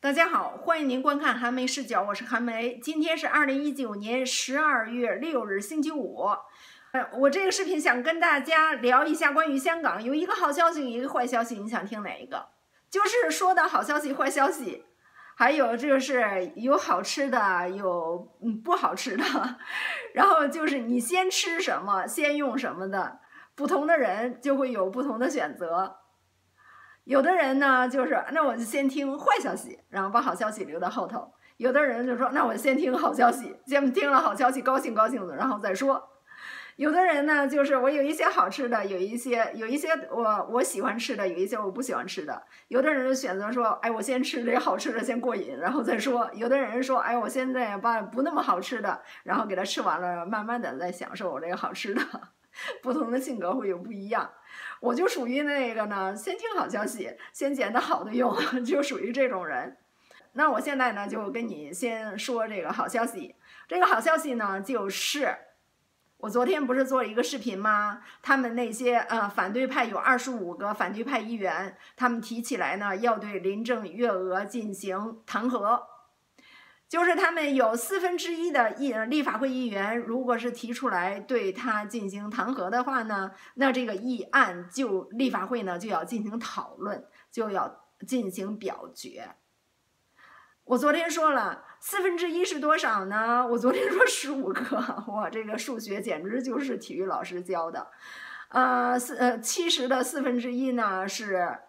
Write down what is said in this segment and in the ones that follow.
大家好，欢迎您观看韩梅视角，我是韩梅。今天是2019年12月6日，星期五。我这个视频想跟大家聊一下关于香港，有一个好消息，有一个坏消息，你想听哪一个？就是说的好消息、坏消息，还有就是有好吃的，有不好吃的，然后就是你先吃什么，先用什么的，不同的人就会有不同的选择。有的人呢，就是那我就先听坏消息，然后把好消息留到后头。有的人就说，那我先听好消息，先听了好消息，高兴高兴的，然后再说。有的人呢，就是我有一些好吃的，有一些我喜欢吃的，有一些我不喜欢吃的。有的人就选择说，哎，我先吃这好吃的，先过瘾，然后再说。有的人说，哎，我现在把不那么好吃的，然后给它吃完了，慢慢的再享受我这个好吃的。不同的性格会有不一样，我就属于那个呢，先听好消息，先捡到好的用，就属于这种人。那我现在呢，就跟你先说这个好消息。这个好消息呢，就是我昨天不是做了一个视频吗？他们那些反对派有25个反对派议员，他们提起来呢，要对林郑月娥进行弹劾。就是他们有1/4的立法会议员，如果是提出来对他进行弹劾的话呢，那这个议案就立法会呢就要进行讨论，就要进行表决。我昨天说了1/4是多少呢？我昨天说15个，哇，这个数学简直就是体育老师教的。70的1/4呢是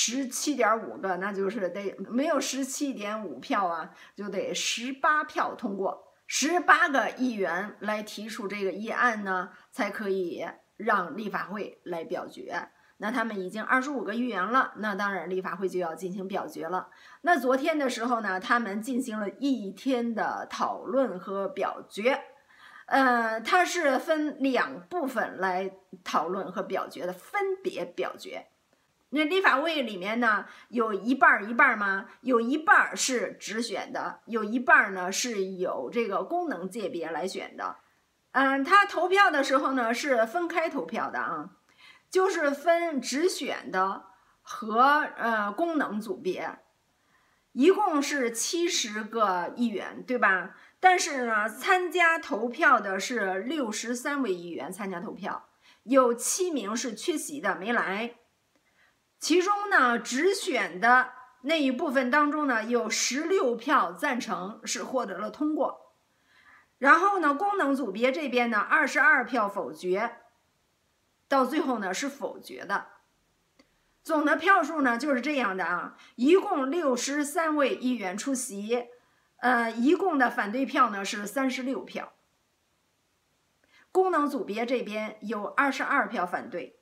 17.5个，那就是得没有17.5票啊，就得18票通过，18个议员来提出这个议案呢，才可以让立法会来表决。那他们已经25个议员了，那当然立法会就要进行表决了。那昨天的时候呢，他们进行了1天的讨论和表决。它是分2部分来讨论和表决的，分别表决。那立法会里面呢，有一半一半吗？有一半是直选的，有一半呢是有这个功能界别来选的。他投票的时候呢是分开投票的啊，就是分直选的和功能组别，一共是70个议员，对吧？但是呢，参加投票的是63位议员参加投票，有7名是缺席的，没来。其中呢，直选的那一部分当中呢，有16票赞成，是获得了通过。然后呢，功能组别这边呢，22票否决，到最后呢是否决的。总的票数呢就是这样的啊，一共63位议员出席，一共的反对票呢是36票。功能组别这边有22票反对。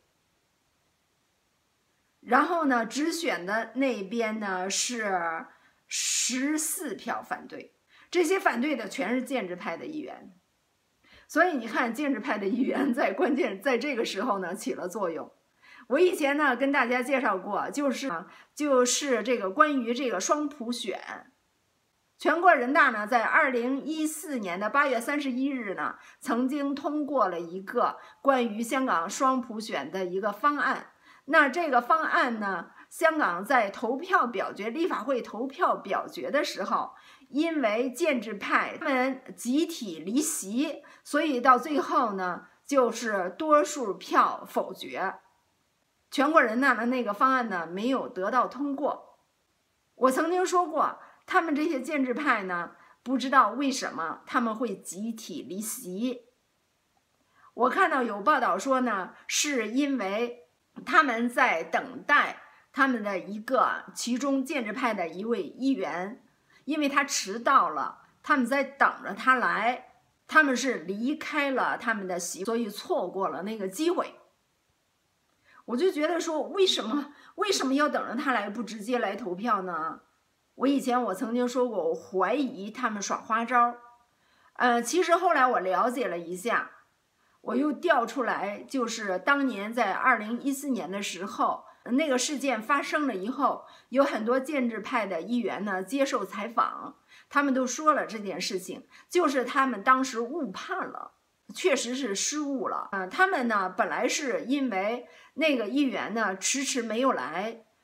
然后呢，直选的那边呢是14票反对，这些反对的全是建制派的议员，所以你看建制派的议员在这个时候呢起了作用。我以前呢跟大家介绍过，就是这个关于这个双普选，全国人大呢在2014年的8月31日呢曾经通过了一个关于香港双普选的一个方案。那这个方案呢，香港在投票表决，立法会投票表决的时候，因为建制派他们集体离席，所以到最后呢，就是多数票否决，全国人大的那个方案呢没有得到通过。我曾经说过，他们这些建制派呢，不知道为什么他们会集体离席。我看到有报道说呢，是因为他们在等待他们的其中建制派的一位议员，因为他迟到了，他们在等着他来，他们是离开了他们的席，所以错过了那个机会。我就觉得说，为什么要等着他来，不直接来投票呢？我曾经说过，我怀疑他们耍花招。其实后来我了解了一下。我又调出来，就是当年在2014年的时候，那个事件发生了以后，有很多建制派的议员呢接受采访，他们都说了这件事情，就是他们当时误判了，确实是失误了。他们呢本来是因为那个议员呢迟迟没有来，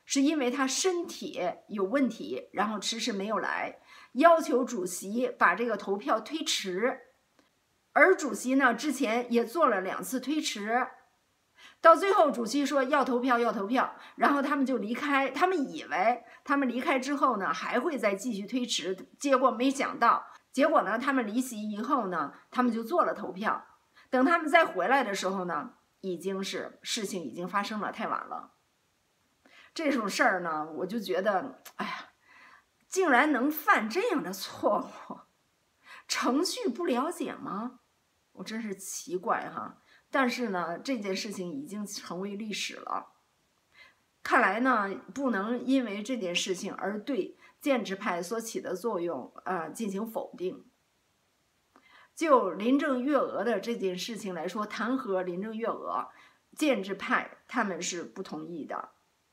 是因为他身体有问题，然后迟迟没有来，要求主席把这个投票推迟。而主席呢，之前也做了2次推迟，到最后主席说要投票，要投票，然后他们就离开。他们以为他们离开之后呢，还会再继续推迟，结果没想到，呢，他们离席以后呢，他们就做了投票。等他们再回来的时候呢，事情已经发生了，太晚了。这种事儿呢，我就觉得，哎呀，竟然能犯这样的错误，程序不了解吗？我真是奇怪哈。但是呢，这件事情已经成为历史了。看来呢，不能因为这件事情而对建制派所起的作用进行否定。就林郑月娥的这件事情来说，弹劾林郑月娥，建制派他们是不同意的，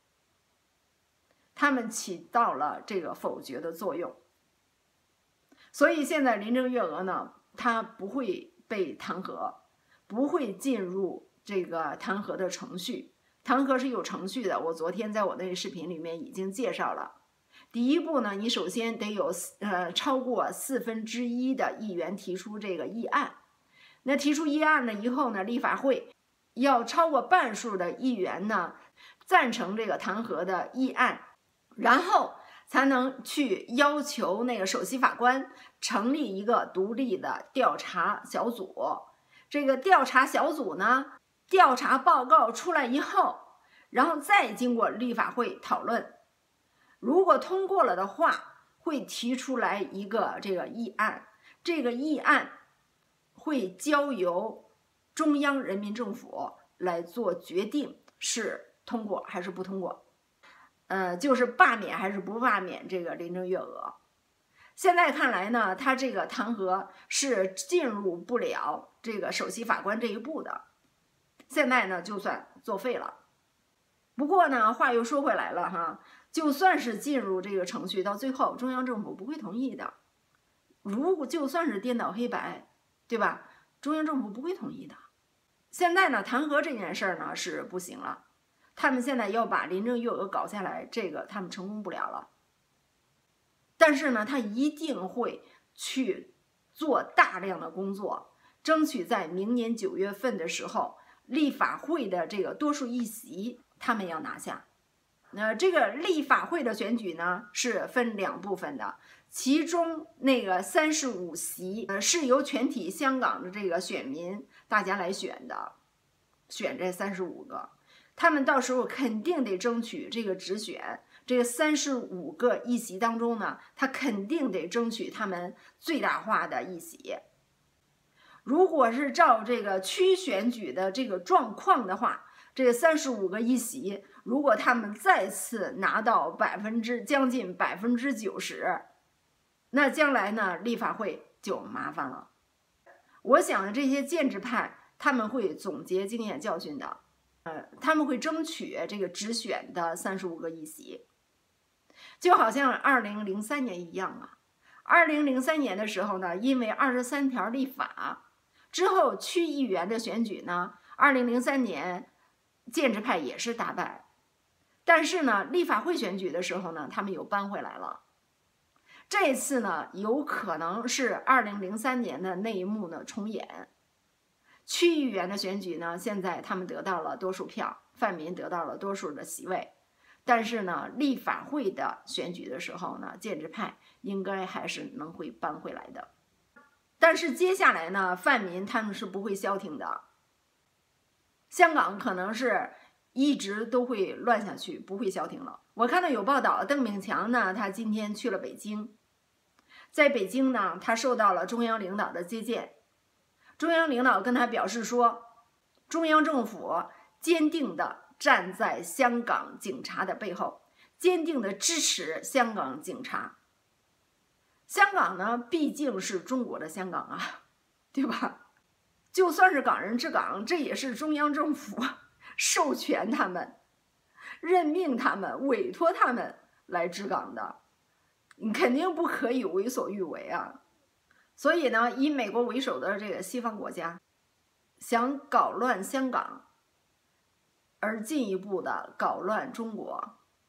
他们起到了这个否决的作用。所以现在林郑月娥呢，她不会被弹劾，不会进入这个弹劾的程序。弹劾是有程序的，我昨天在我那个视频里面已经介绍了。第一步呢，你首先得有超过1/4的议员提出这个议案。那提出议案了以后呢，立法会要超过半数的议员呢赞成这个弹劾的议案，然后才能去要求那个首席法官成立一个独立的调查小组。这个调查小组呢，调查报告出来以后，然后再经过立法会讨论，如果通过了的话，会提出来一个这个议案，这个议案会交由中央人民政府来做决定，是通过还是不通过。就是罢免还是不罢免这个林郑月娥。现在看来呢，他这个弹劾是进入不了这个首席法官这一步的，现在呢就算作废了。不过呢，话又说回来了哈，就算是进入这个程序，到最后中央政府不会同意的。如果就算是颠倒黑白，对吧？中央政府不会同意的。现在呢，弹劾这件事儿呢是不行了。他们现在要把林郑月娥搞下来，这个他们成功不了了。但是呢，他一定会去做大量的工作，争取在明年9月份的时候，立法会的这个多数议席他们要拿下。这个立法会的选举呢是分2部分的，其中那个35席是由全体香港的这个选民大家来选的，选这35个。他们到时候肯定得争取这个直选，这个35个议席当中呢，他肯定得争取他们最大化的议席。如果是照这个区选举的这个状况的话，这个35个议席，如果他们再次拿到将近90%，那将来呢，立法会就麻烦了。我想这些建制派他们会总结经验教训的。他们会争取这个直选的35个议席，就好像2003年一样啊。2003年的时候呢，因为23条立法之后，区议员的选举呢，2003年建制派也是大败，但是呢，立法会选举的时候呢，他们又扳回来了。这次呢，有可能是2003年的那一幕呢重演。区议员的选举呢，现在他们得到了多数票，泛民得到了多数的席位，但是呢，立法会的选举的时候呢，建制派应该还是会扳回来的。但是接下来呢，泛民他们是不会消停的，香港可能是一直都会乱下去，不会消停了。我看到有报道，邓炳强呢，他今天去了北京，在北京呢，他受到了中央领导的接见。中央领导跟他表示说，中央政府坚定地站在香港警察的背后，坚定地支持香港警察。香港呢，毕竟是中国的香港啊，对吧？就算是港人治港，这也是中央政府授权他们、任命他们、委托他们来治港的，你肯定不可以为所欲为啊。所以呢，以美国为首的这个西方国家想搞乱香港，而进一步的搞乱中国，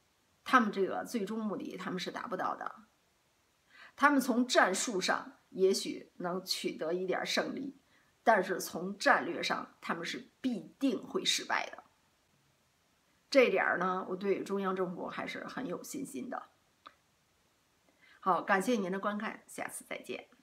他们这个最终目的他们是达不到的。他们从战术上也许能取得一点胜利，但是从战略上他们是必定会失败的。这点呢，我对中央政府还是很有信心的。好，感谢您的观看，下次再见。